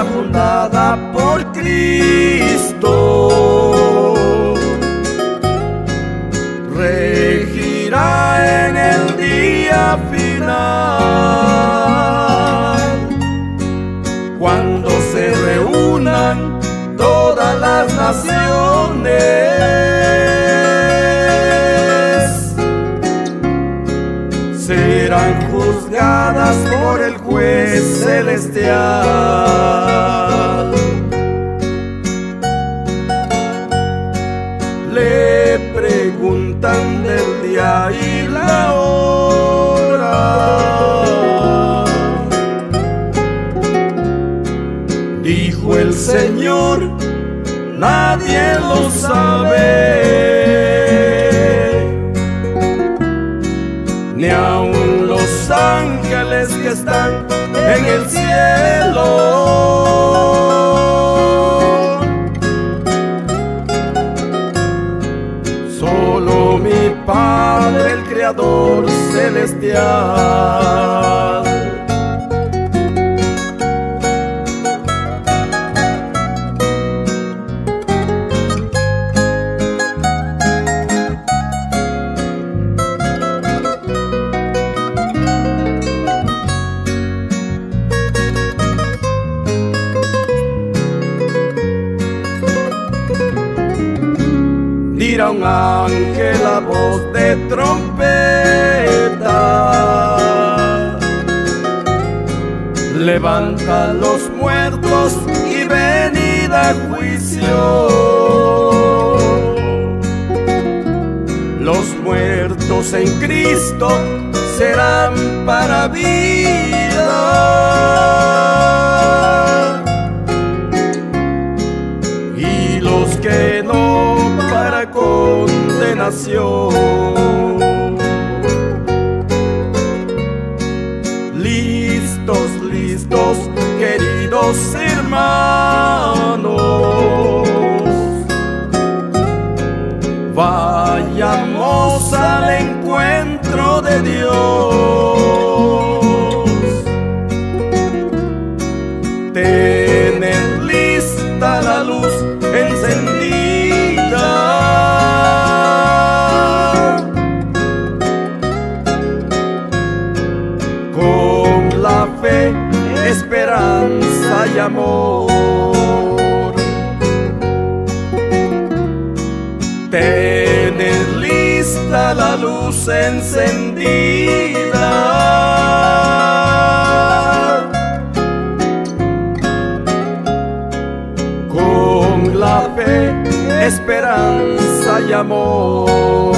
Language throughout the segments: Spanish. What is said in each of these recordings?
iglesia fundada por Cristo regirá en el día final, cuando se reúnan todas las naciones. Serán juzgadas por el juez celestial. Le preguntan del día y la hora. Dijo el Señor, nadie lo sabe, ni aun los ángeles que están en el cielo. Solo mi Padre, el Creador celestial. Dirá un ángel a voz de trompeta: levanta a los muertos y venid a juicio. Los muertos en Cristo serán para vida, y los que no para condenación. Listos, listos, queridos hermanos, vayamos al encuentro de Dios. Tened lista la luz encendida, con la fe, esperanza y amor. Tened lista la luz encendida, con la fe, esperanza y amor.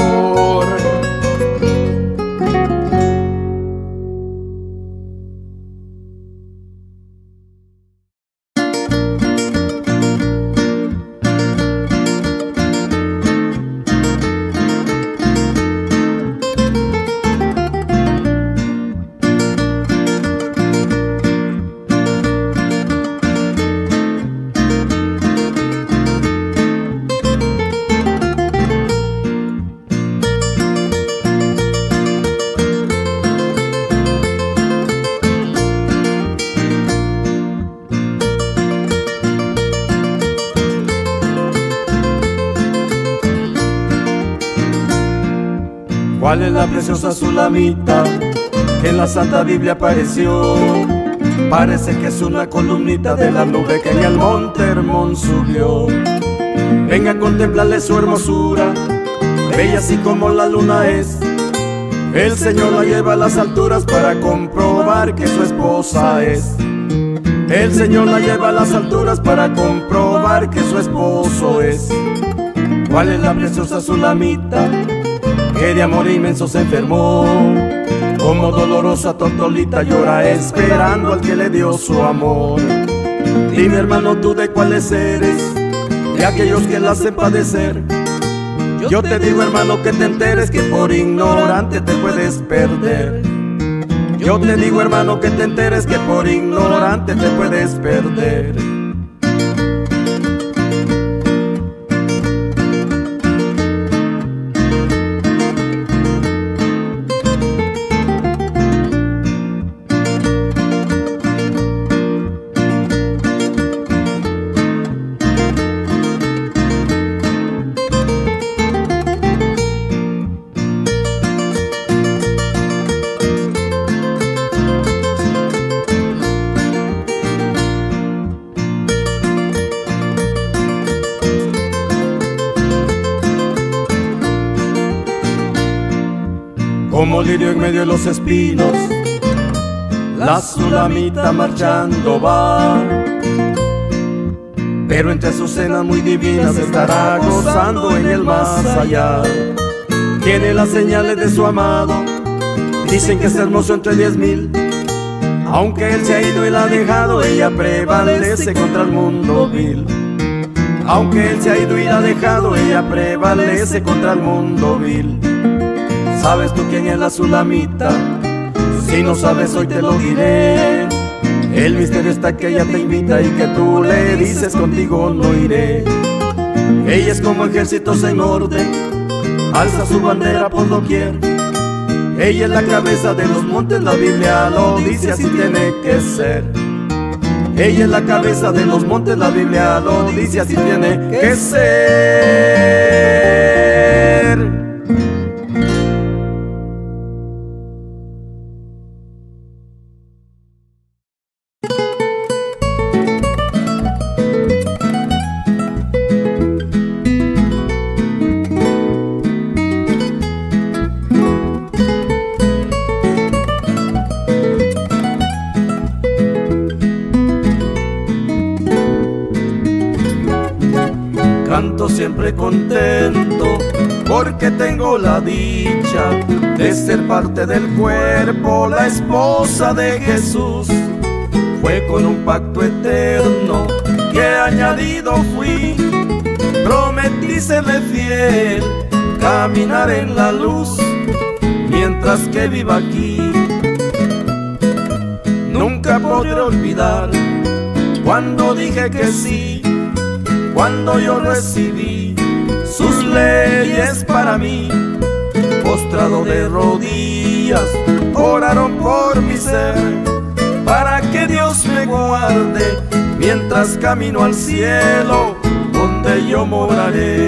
¿Cuál es la preciosa Sulamita que en la Santa Biblia apareció? Parece que es una columnita de la nube que en el monte Hermón subió. Venga a contemplarle su hermosura, bella así como la luna es. El Señor la lleva a las alturas para comprobar que su esposa es. El Señor la lleva a las alturas para comprobar que su esposo es. ¿Cuál es la preciosa Sulamita que de amor inmenso se enfermó? Como dolorosa tortolita llora esperando al que le dio su amor. Dime, hermano, tú de cuáles eres, de aquellos que la hacen padecer. Yo te digo, hermano, que te enteres que por ignorante te puedes perder. Yo te digo, hermano, que te enteres que por ignorante te puedes perder. como lirio en medio de los espinos, la Sulamita marchando va. Pero entre sus cenas muy divinas estará gozando en el más allá. Tiene las señales de su amado, dicen que es hermoso entre 10,000. Aunque él se ha ido y la ha dejado, ella prevalece contra el mundo vil. Aunque él se ha ido y la ha dejado, ella prevalece contra el mundo vil. ¿Sabes tú quién es la Sulamita? Si no sabes hoy te lo diré. El misterio está que ella te invita y que tú le dices contigo no iré. Ella es como ejércitos en orden, alza su bandera por doquier. Ella es la cabeza de los montes, la Biblia lo dice, así tiene que ser. Ella es la cabeza de los montes, la Biblia lo dice, así tiene que ser. Canto siempre contento porque tengo la dicha de ser parte del cuerpo, la esposa de Jesús. Fue con un pacto eterno que añadido fui, prometí serle fiel, caminar en la luz mientras que viva aquí. Nunca podré olvidar cuando dije que sí, cuando yo recibí sus leyes para mí. Postrado de rodillas, oraron por mi ser, para que Dios me guarde mientras camino al cielo, donde yo moraré.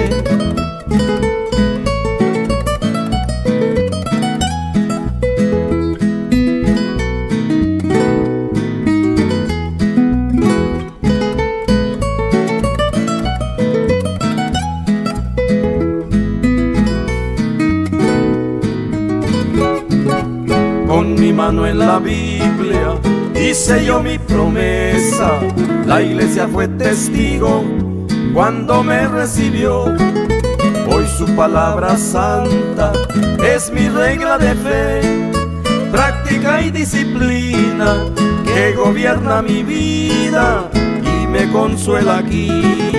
Mano en la Biblia hice yo mi promesa, la iglesia fue testigo cuando me recibió. Hoy su palabra santa es mi regla de fe, práctica y disciplina que gobierna mi vida y me consuela aquí.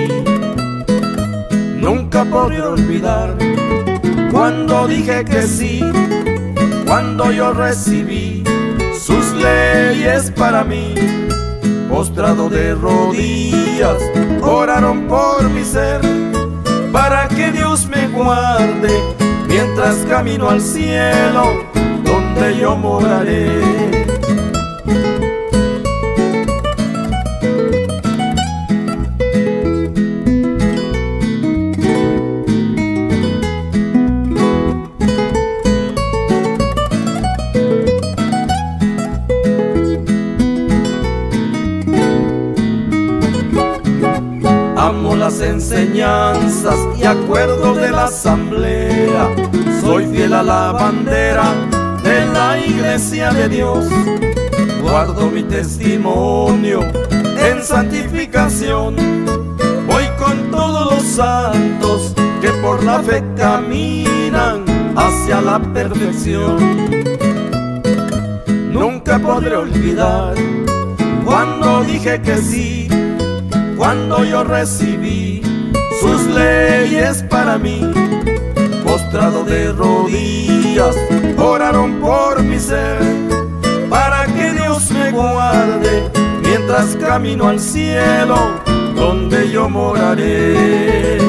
Nunca podré olvidar cuando dije que sí, cuando yo recibí sus leyes para mí. Postrado de rodillas, oraron por mi ser, para que Dios me guarde mientras camino al cielo, donde yo moraré. Amo las enseñanzas y acuerdos de la asamblea, soy fiel a la bandera de la iglesia de Dios. Guardo mi testimonio en santificación, voy con todos los santos que por la fe caminan hacia la perfección. Nunca podré olvidar cuando dije que sí, cuando yo recibí sus leyes para mí. Postrado de rodillas, oraron por mi ser, para que Dios me guarde mientras camino al cielo, donde yo moraré.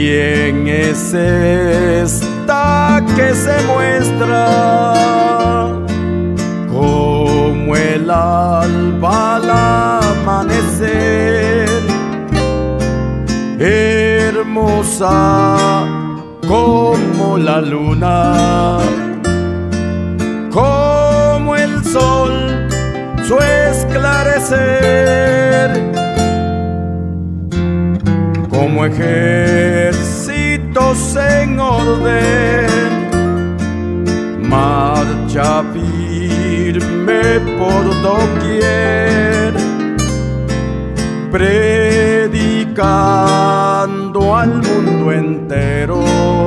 ¿Quién es esta que se muestra como el alba al amanecer? Hermosa como la luna, como el sol su esclarecer, como ejércitos en orden, marcha firme por doquier, predicando al mundo entero,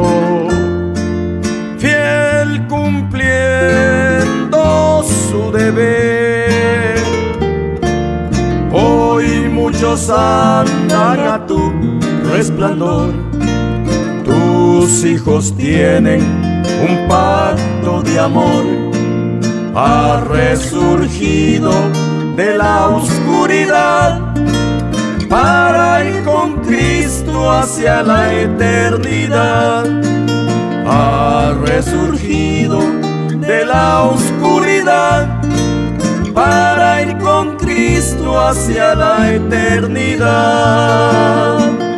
fiel cumpliendo su deber. Hoy muchos andan a tu resplandor, tus hijos tienen un pacto de amor, ha resurgido de la oscuridad para ir con Cristo hacia la eternidad. Ha resurgido de la oscuridad para ir con Cristo hacia la eternidad.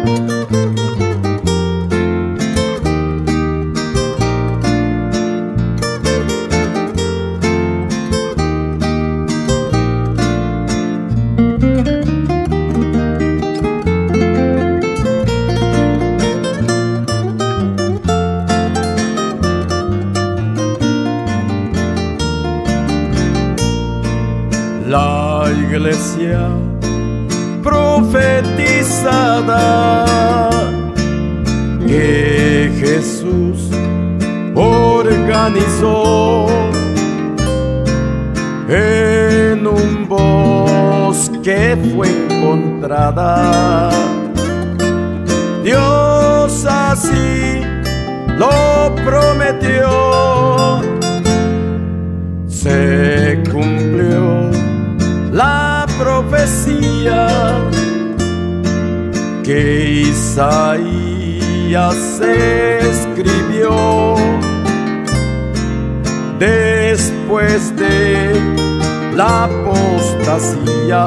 La iglesia profetizada que Jesús organizó en un bosque fue encontrada. Dios así lo prometió, se cumplió la profecía que Isaías escribió después de la apostasía.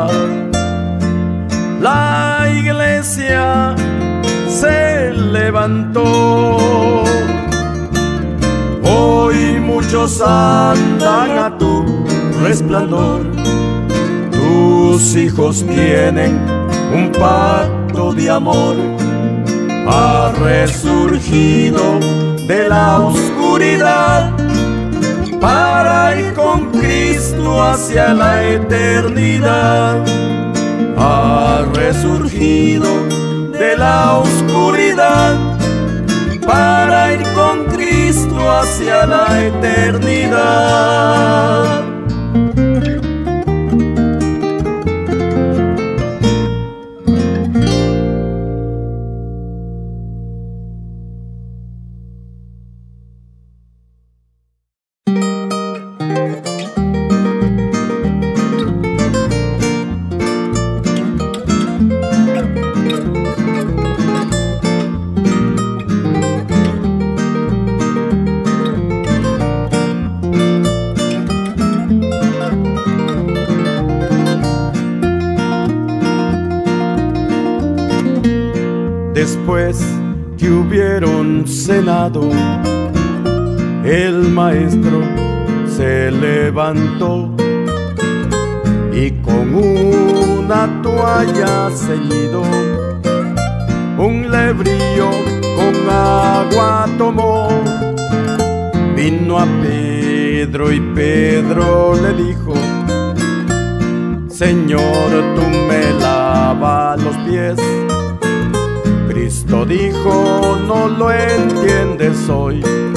La iglesia se levantó, hoy muchos andan a tu resplandor, tus hijos tienen un pacto de amor, ha resurgido de la oscuridad para ir con Cristo hacia la eternidad. Ha resurgido de la oscuridad para ir con Cristo hacia la eternidad. Después que hubieron cenado, el maestro se levantó y con una toalla ceñido, un lebrillo con agua tomó. Vino a Pedro y Pedro le dijo: Señor, tú me lavas los pies. Cristo dijo: no lo entiendes hoy,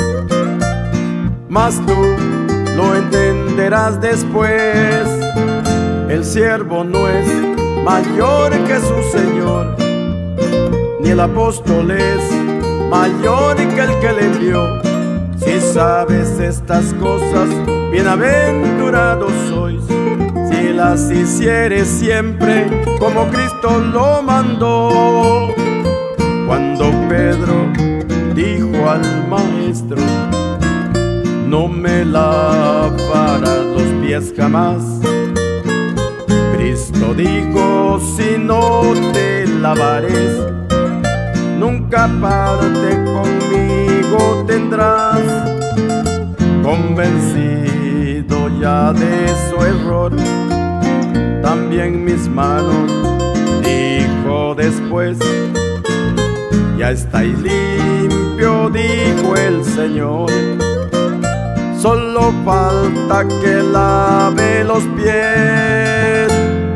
mas tú lo entenderás después. El siervo no es mayor que su Señor, ni el apóstol es mayor que el que le envió. Si sabes estas cosas, bienaventurados sois, si las hicieres siempre como Cristo lo mandó. Cuando Pedro dijo al maestro: no me lavarás los pies jamás. Cristo dijo: si no te lavares, nunca parte conmigo tendrás. Convencido ya de su error, también mis manos, dijo después, ya estáis limpio, dijo el Señor. Solo falta que lave los pies.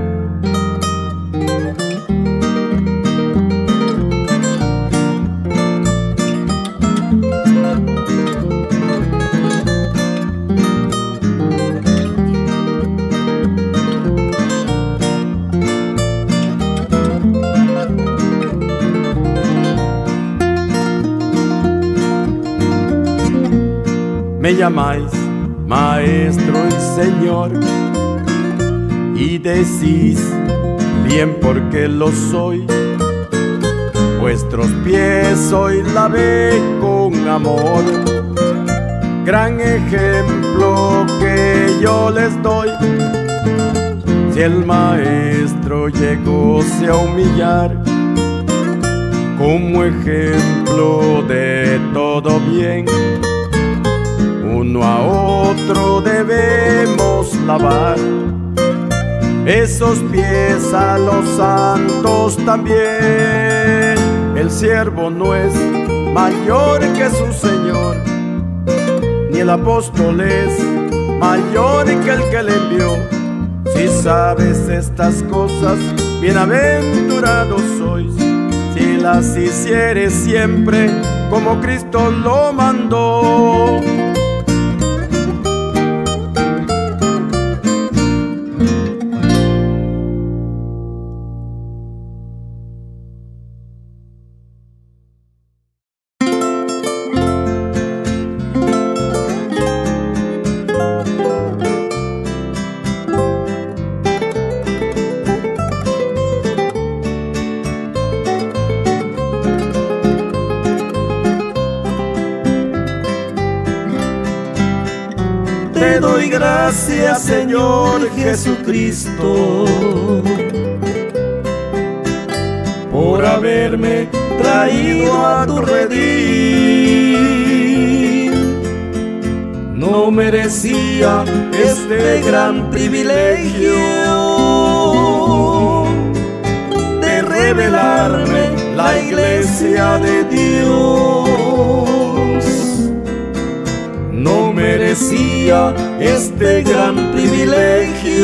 Me llamáis Maestro y Señor, y decís bien porque lo soy. Vuestros pies hoy lavé con amor, gran ejemplo que yo les doy. Si el Maestro llegóse a humillar, como ejemplo de todo bien, uno a otro debemos lavar esos pies a los santos también. El siervo no es mayor que su Señor, ni el apóstol es mayor que el que le envió. Si sabes estas cosas, bienaventurados sois, si las hicieres siempre como Cristo lo mandó. Te doy gracias, Señor Jesucristo, por haberme traído a tu redil. No merecía este gran privilegio de revelarme la iglesia de Dios. No merecía este gran privilegio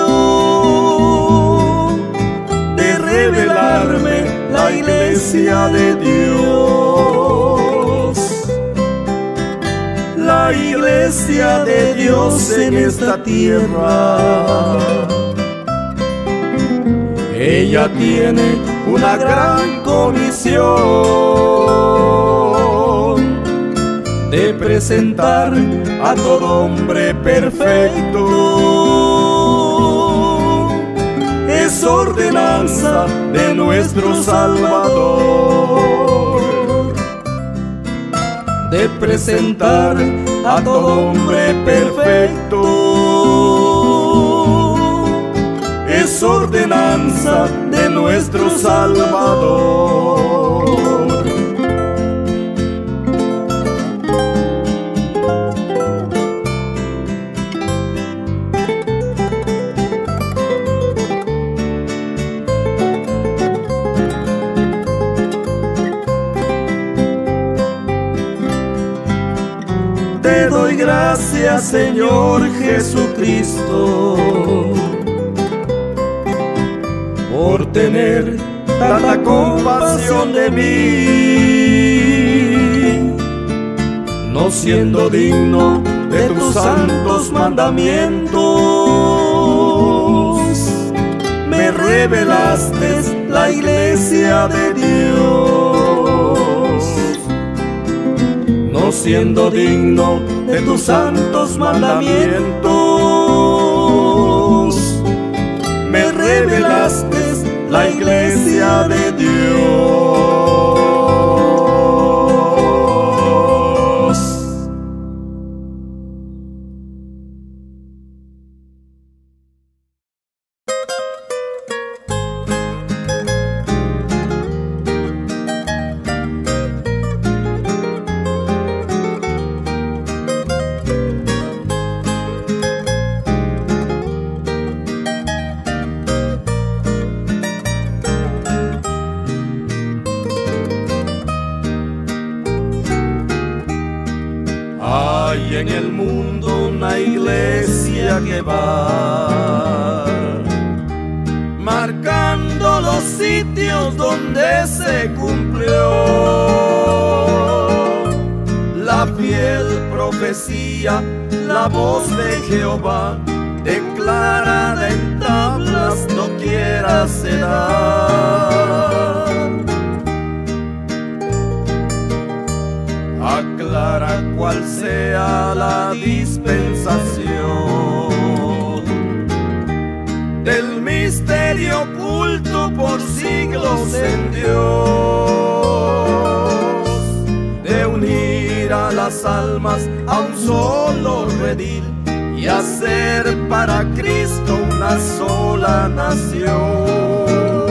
de revelarme la iglesia de Dios. La iglesia de Dios en esta tierra, ella tiene una gran comisión de presentar a todo hombre perfecto. Es ordenanza de nuestro Salvador, de presentar a todo hombre perfecto. Es ordenanza de nuestro Salvador. Te doy gracias, Señor Jesucristo, por tener tanta compasión de mí, no siendo digno de tus santos mandamientos. Me revelaste la iglesia de Dios, no siendo digno de tus santos mandamientos. Me revelaste la iglesia de Dios. en el mundo una iglesia que va marcando los sitios donde se cumplió la fiel profecía, la voz de Jehová, declarada en tablas doquiera se da. Aclara cuál sea la dispensación del misterio oculto por siglos en Dios, de unir a las almas a un solo redil y hacer para Cristo una sola nación.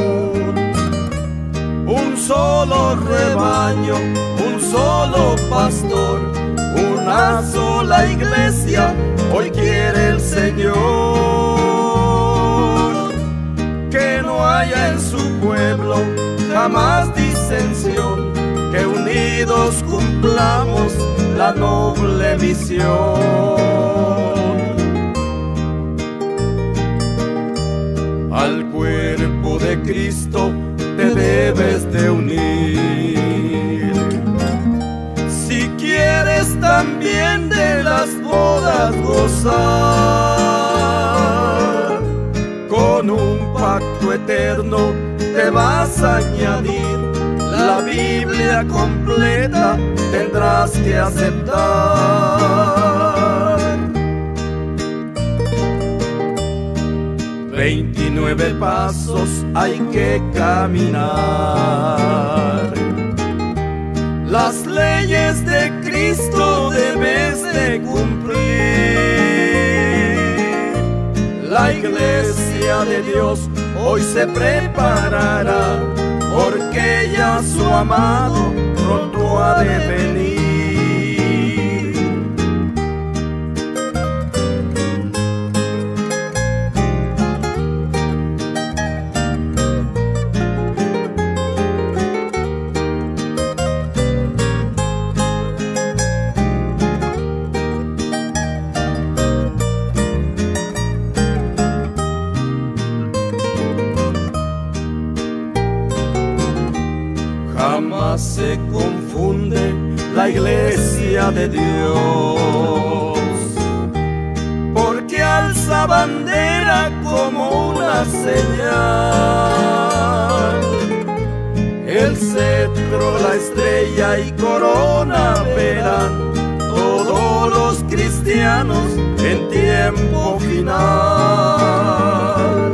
Un solo rebaño, un solo pastor, una sola iglesia, hoy quiere el Señor. Que no haya en su pueblo jamás disensión, que unidos cumplamos la noble misión. Al cuerpo de Cristo te debes de unir, si quieres también de las bodas gozar. Con un pacto eterno te vas a añadir, la Biblia completa tendrás que aceptar. 29 pasos hay que caminar, las leyes de Cristo debes de cumplir. La iglesia de Dios hoy se preparará, porque ya su amado pronto ha de venir. Jamás se confunde la iglesia de Dios, porque alza bandera como una señal. El cetro, la estrella y corona verán todos los cristianos en tiempo final.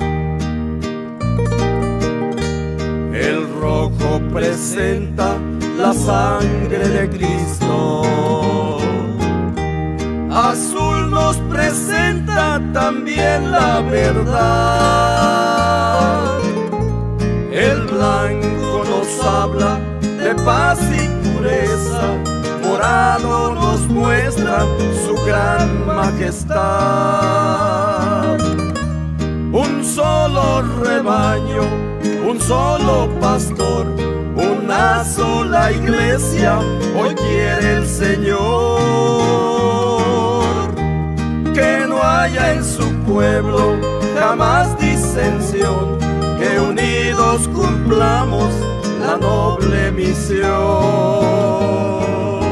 El rojo presenta la sangre de Cristo, azul nos presenta también la verdad. El blanco nos habla de paz y pureza, morado nos muestra su gran majestad. Un solo rebaño, un solo pastor, una sola iglesia, hoy quiere el Señor. Que no haya en su pueblo jamás disensión, que unidos cumplamos la noble misión.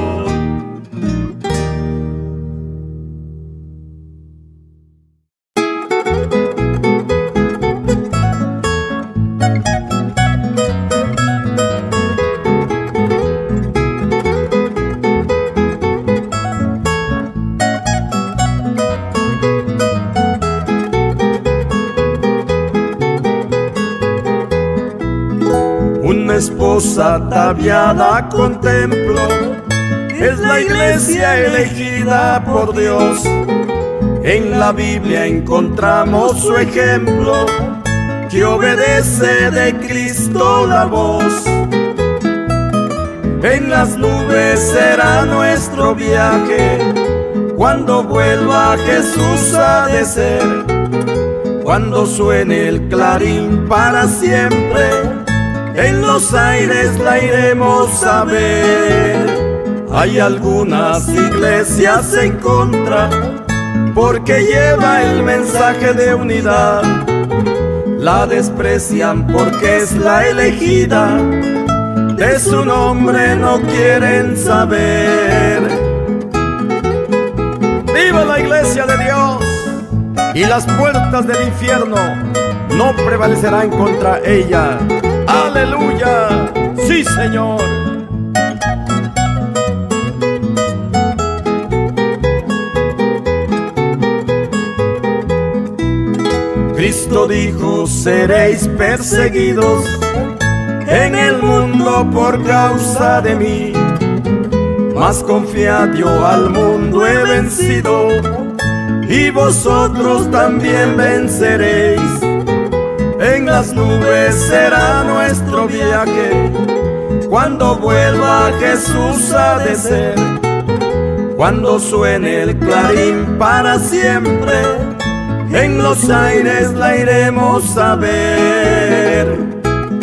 Esposa ataviada con templo, es la iglesia elegida por Dios. En la Biblia encontramos su ejemplo, que obedece de Cristo la voz. En las nubes será nuestro viaje, cuando vuelva Jesús ha de ser. Cuando suene el clarín para siempre, en los aires la iremos a ver. Hay algunas iglesias en contra porque lleva el mensaje de unidad. La desprecian porque es la elegida, de su nombre no quieren saber. ¡Viva la iglesia de Dios! Y las puertas del infierno no prevalecerán contra ella. ¡Aleluya! ¡Sí, Señor! Cristo dijo: seréis perseguidos en el mundo por causa de mí, mas confiad, yo al mundo he vencido, y vosotros también venceréis. En las nubes será nuestro viaje, cuando vuelva Jesús ha de ser, cuando suene el clarín para siempre, en los aires la iremos a ver.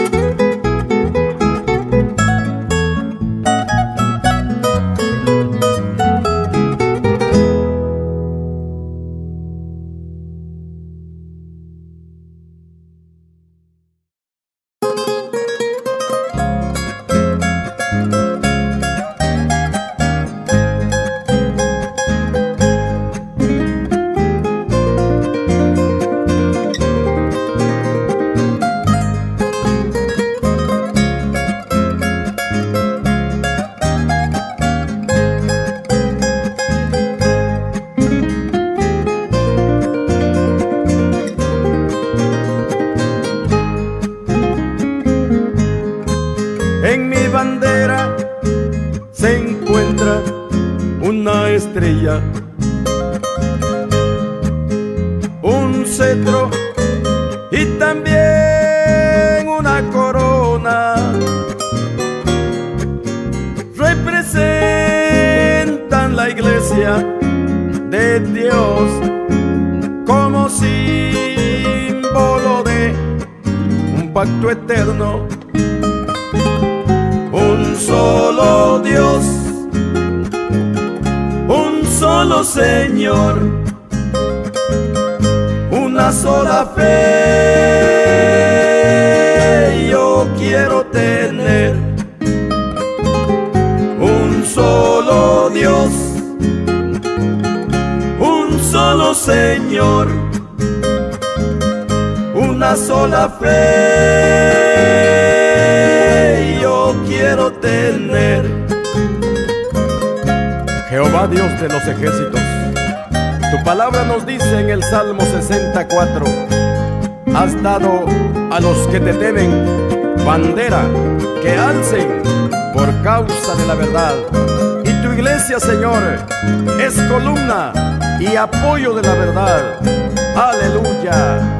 En mi bandera se encuentra una estrella, un cetro y también una corona. Representan la iglesia de Dios como símbolo de un pacto eterno. Un solo Dios, un solo Señor, una sola fe yo quiero tener. Un solo Dios, un solo Señor, una sola fe yo quiero tener. Jehová Dios de los ejércitos, tu palabra nos dice en el Salmo 64: has dado a los que te temen bandera que alcen por causa de la verdad. Y tu iglesia, Señor, es columna y apoyo de la verdad. Aleluya.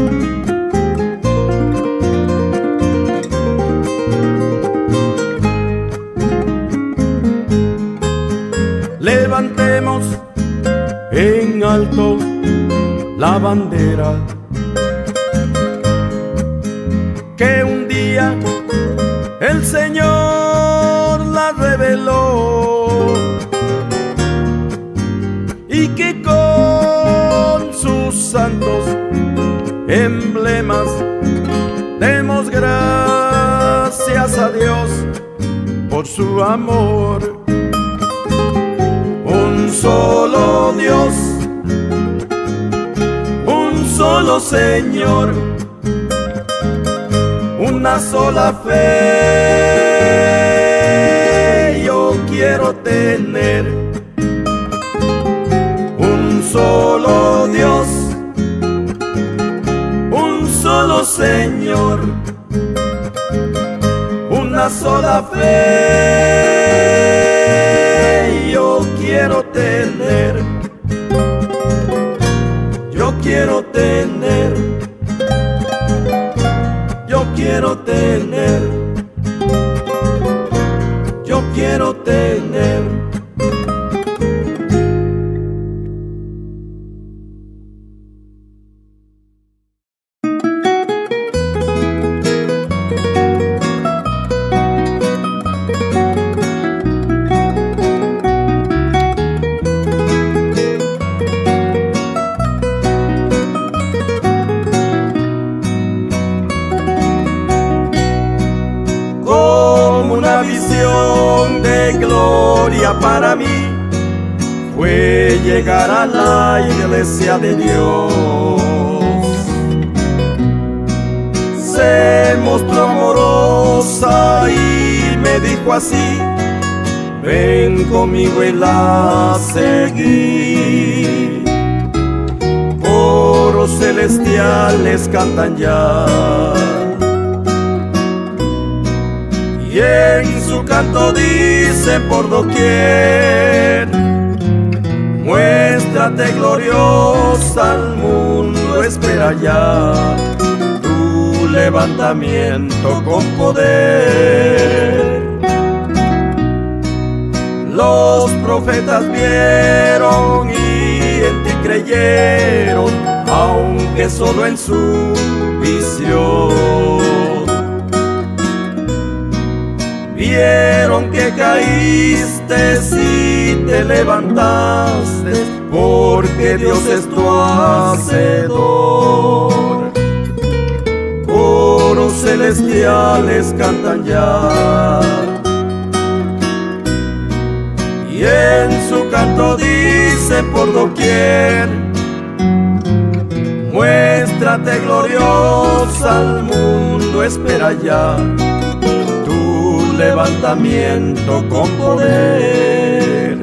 Levantemos en alto la bandera que un día el Señor la reveló, y que con sus santos emblemas demos gracias a Dios por su amor. Un solo Dios, un solo Señor, una sola fe yo quiero tener. Un solo Dios, un solo Señor, una sola fe yo quiero tener. Yo quiero tener, yo quiero tener, yo quiero tener. llegar a la iglesia de Dios. Se mostró amorosa y me dijo así: ven conmigo y la seguí. Coros celestiales cantan ya, y en su canto dice por doquier: muéstrate gloriosa, al mundo espera ya tu levantamiento con poder. Los profetas vieron y en ti creyeron, aunque solo en su visión. Vieron que caíste y te levantaste, porque Dios es tu hacedor. Coros celestiales cantan ya, y en su canto dice por doquier: muéstrate gloriosa, al mundo espera ya tu levantamiento con poder.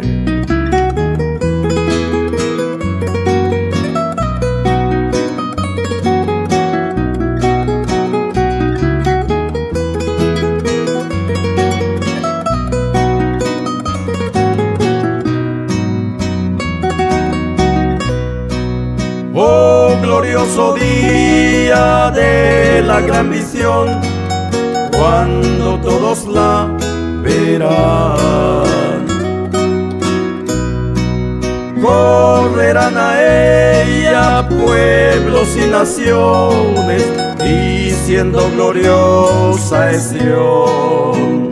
Oh glorioso día de la gran visión, cuando todos la verán, correrán a ella pueblos y naciones, diciendo gloriosa es Sión.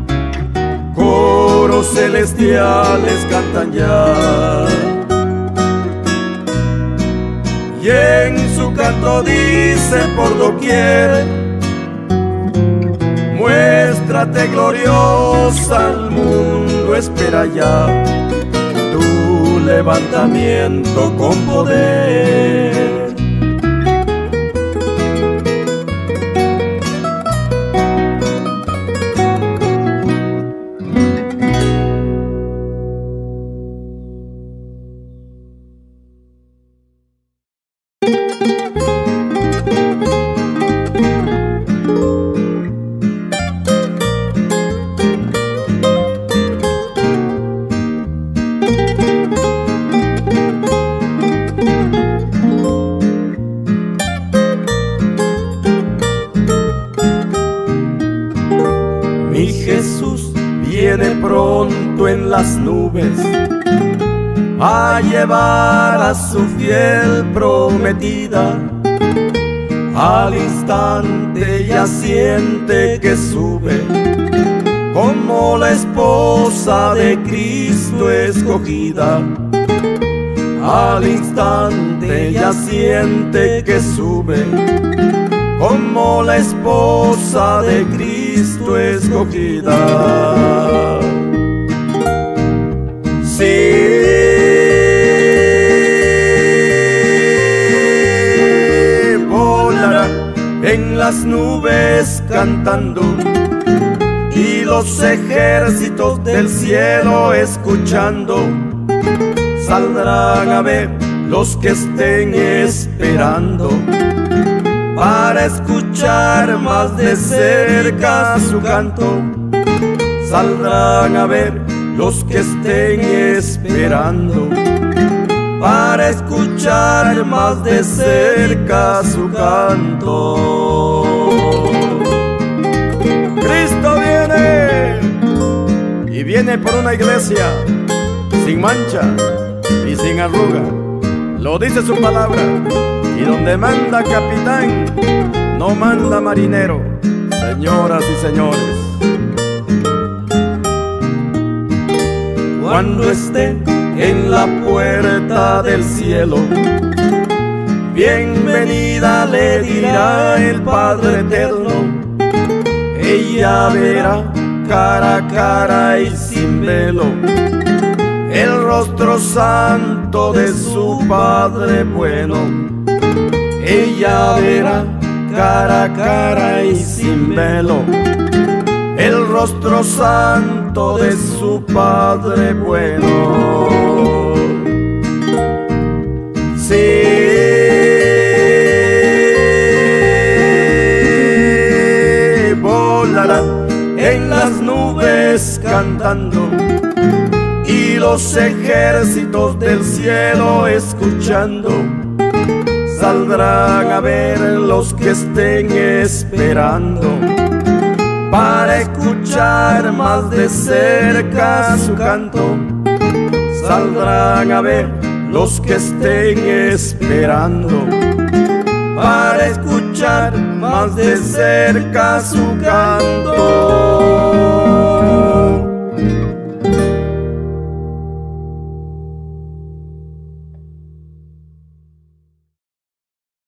Coros celestiales cantan ya, y en su canto dice por doquier: muéstrate gloriosa, al mundo espera ya tu levantamiento con poder. Mi Jesús viene pronto en las nubes a llevar a su fiel prometida. Al instante ya siente que sube como la esposa de Cristo escogida. Al instante ya siente que sube como la esposa de Cristo escogida. Sí, volará en las nubes cantando, y los ejércitos del cielo escuchando. Saldrán a ver los que estén esperando, para escuchar más de cerca su canto. Saldrán a ver los que estén esperando, para escuchar más de cerca su canto. Cristo viene, y viene por una iglesia sin mancha y sin arruga. Lo dice su palabra. Y donde manda capitán, no manda marinero. Señoras y señores, cuando esté en la puerta del cielo, bienvenida le dirá el Padre eterno. Ella verá cara a cara y sin velo el rostro santo de su Padre bueno. Ella verá cara a cara y sin velo el rostro santo de su Padre bueno. Sí, volará en las nubes cantando, y los ejércitos del cielo escuchando saldrán a ver los que estén esperando, para escuchar más de cerca su canto. Saldrán a ver los que estén esperando, para escuchar más de cerca su canto.